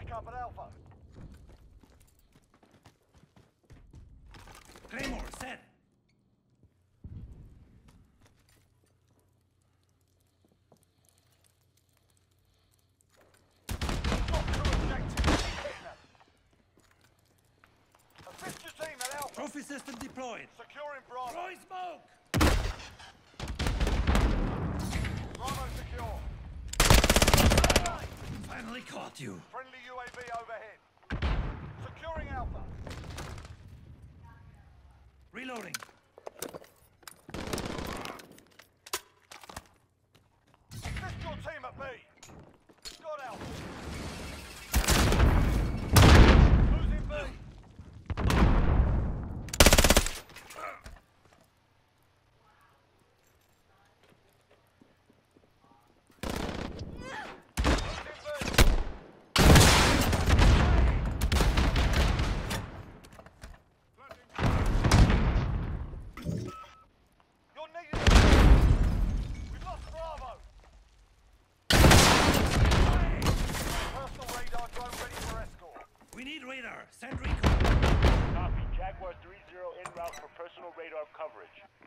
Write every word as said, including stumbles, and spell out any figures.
backup at Alpha. Claymore, set. Got two objectives. Keep hitting them. Assist your team at Alpha. Trophy system deployed. Securing Bravo. Throwing smoke. Bravo secure. Finally caught you. Friendly U A V overhead. Securing Alpha. Reloading. Assist your team at B. We've got Alpha. Losing B. You're needed. We've lost Bravo. Personal radar drone ready for escort. We need radar. Send recon. Copy. Jaguar three zero en route for personal radar coverage.